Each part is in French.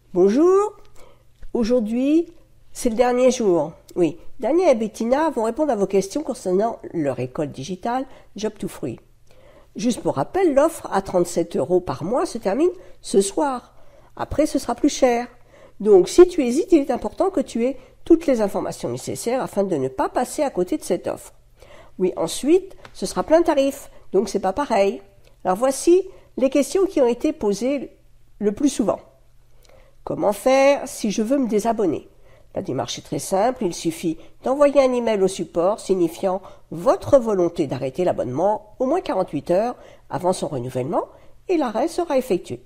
Bonjour, aujourd'hui c'est le dernier jour. Oui, Daniel et Bettina vont répondre à vos questions concernant leur école digitale Job to Free. Juste pour rappel, l'offre à 37 € par mois se termine ce soir. Après, ce sera plus cher. Donc, si tu hésites, il est important que tu aies toutes les informations nécessaires afin de ne pas passer à côté de cette offre. Oui, ensuite, ce sera plein tarif, donc c'est pas pareil. Alors voici les questions qui ont été posées le plus souvent. Comment faire si je veux me désabonner? La démarche est très simple, il suffit d'envoyer un email au support signifiant votre volonté d'arrêter l'abonnement au moins 48 heures avant son renouvellement et l'arrêt sera effectué.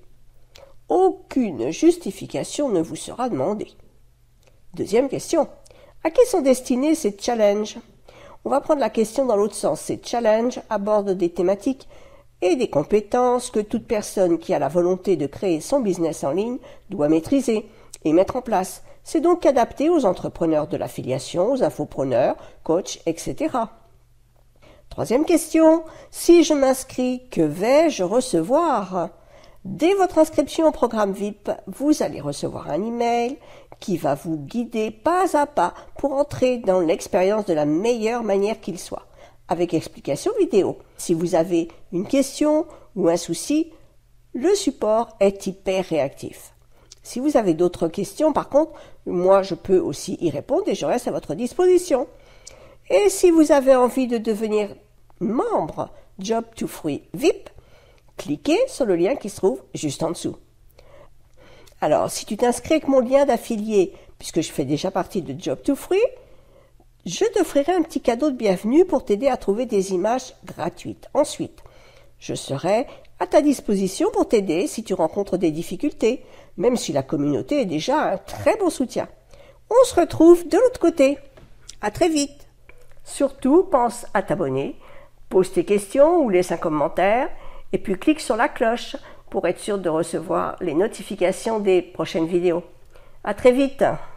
Aucune justification ne vous sera demandée. Deuxième question. À qui sont destinés ces challenges? On va prendre la question dans l'autre sens. Ces challenges abordent des thématiques et des compétences que toute personne qui a la volonté de créer son business en ligne doit maîtriser et mettre en place. C'est donc adapté aux entrepreneurs de l'affiliation, aux infopreneurs, coachs, etc. Troisième question. Si je m'inscris, que vais-je recevoir? Dès votre inscription au programme VIP, vous allez recevoir un email qui va vous guider pas à pas pour entrer dans l'expérience de la meilleure manière qu'il soit, avec explication vidéo. Si vous avez une question ou un souci, le support est hyper réactif. Si vous avez d'autres questions, par contre, moi je peux aussi y répondre et je reste à votre disposition. Et si vous avez envie de devenir membre Job to Free VIP, cliquez sur le lien qui se trouve juste en dessous. Alors, si tu t'inscris avec mon lien d'affilié, puisque je fais déjà partie de Job to Free, je t'offrirai un petit cadeau de bienvenue pour t'aider à trouver des images gratuites. Ensuite, je serai à ta disposition pour t'aider si tu rencontres des difficultés, même si la communauté est déjà un très bon soutien. On se retrouve de l'autre côté. À très vite. Surtout, pense à t'abonner, pose tes questions ou laisse un commentaire, et puis clique sur la cloche pour être sûr de recevoir les notifications des prochaines vidéos. À très vite.